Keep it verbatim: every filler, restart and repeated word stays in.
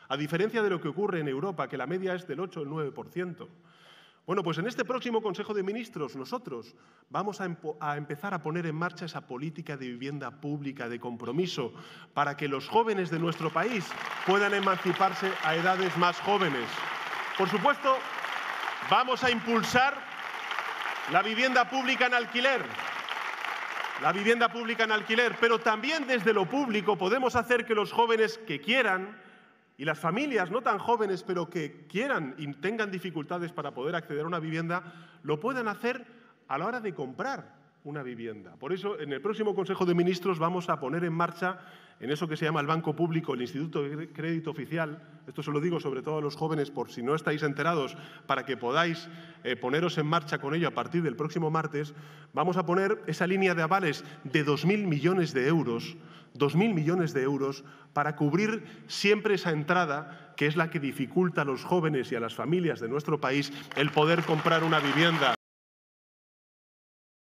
a diferencia de lo que ocurre en Europa, que la media es del ocho o el nueve por ciento. Bueno, pues en este próximo Consejo de Ministros nosotros vamos a, a empezar a poner en marcha esa política de vivienda pública de compromiso para que los jóvenes de nuestro país puedan emanciparse a edades más jóvenes. Por supuesto, vamos a impulsar la vivienda pública en alquiler. La vivienda pública en alquiler, pero también desde lo público podemos hacer que los jóvenes que quieran y las familias no tan jóvenes, pero que quieran y tengan dificultades para poder acceder a una vivienda, lo puedan hacer a la hora de comprar una vivienda. Por eso, en el próximo Consejo de Ministros vamos a poner en marcha, en eso que se llama el Banco Público, el Instituto de Crédito Oficial, esto se lo digo sobre todo a los jóvenes por si no estáis enterados, para que podáis eh, poneros en marcha con ello a partir del próximo martes, vamos a poner esa línea de avales de dos mil millones de euros, dos mil millones de euros para cubrir siempre esa entrada que es la que dificulta a los jóvenes y a las familias de nuestro país el poder comprar una vivienda.